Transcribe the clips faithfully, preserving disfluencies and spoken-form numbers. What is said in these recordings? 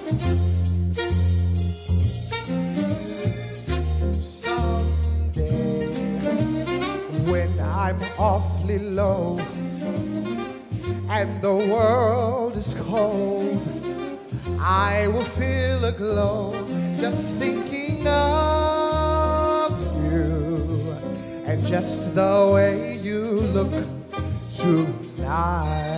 Someday, when I'm awfully low and the world is cold, I will feel a glow just thinking of you and just the way you look tonight.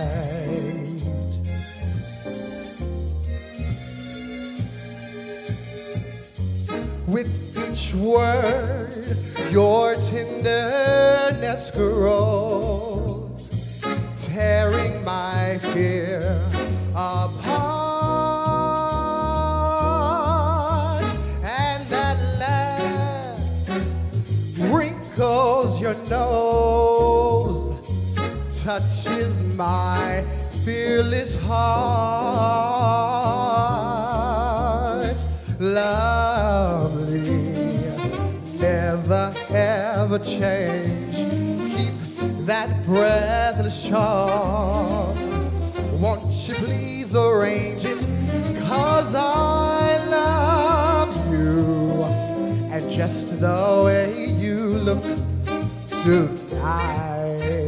With each word, your tenderness grows, tearing my fear apart. And that laugh wrinkles your nose, touches my fearless heart. Lovely, never ever change. Keep that breathless charm. Won't you please arrange it? 'Cause I love you, and just the way you look tonight.